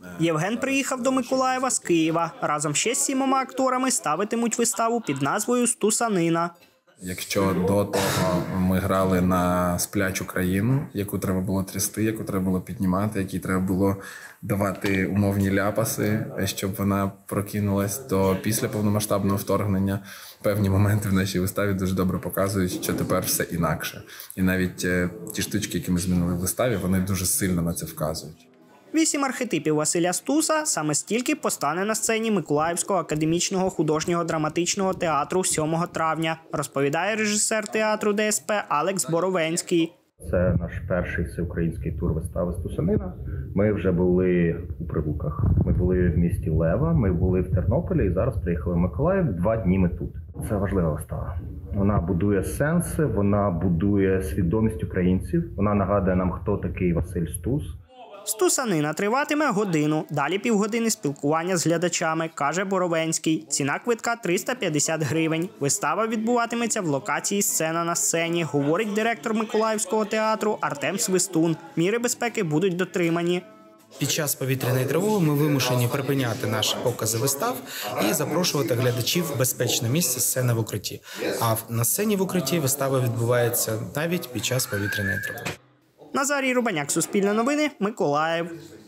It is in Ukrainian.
Євген приїхав до Миколаєва з Києва. Разом ще з 7 акторами ставитимуть виставу під назвою «Стусанина». Якщо до того ми грали на сплячу країну, яку треба було трясти, яку треба було піднімати, якій треба було давати умовні ляпаси, щоб вона прокинулась, то після повномасштабного вторгнення певні моменти в нашій виставі дуже добре показують, що тепер все інакше. І навіть ті штучки, які ми змінили в виставі, вони дуже сильно на це вказують. 8 архетипів Василя Стуса саме стільки постане на сцені Миколаївського академічного художнього драматичного театру 7 травня, розповідає режисер театру ДСП Алекс Боровенський. Це наш перший всеукраїнський тур вистави «Стусанина». Ми вже були у Прилуках, ми були в місті Лева, ми були в Тернополі і зараз приїхали в Миколаїв. 2 дні ми тут. Це важлива вистава. Вона будує сенси, вона будує свідомість українців, вона нагадує нам, хто такий Василь Стус. «Стусанина» триватиме годину, далі півгодини спілкування з глядачами, каже Боровенський. Ціна квитка – 350 гривень. Вистава відбуватиметься в локації «Сцена на сцені», говорить директор Миколаївського театру Артем Свистун. Міри безпеки будуть дотримані. Під час повітряної тривоги ми вимушені припиняти наші покази вистав і запрошувати глядачів в безпечне місце «Сцена в укритті». А на сцені в укритті вистава відбувається навіть під час повітряної тривоги. Назарій Рубаняк, Суспільне новини, Миколаїв.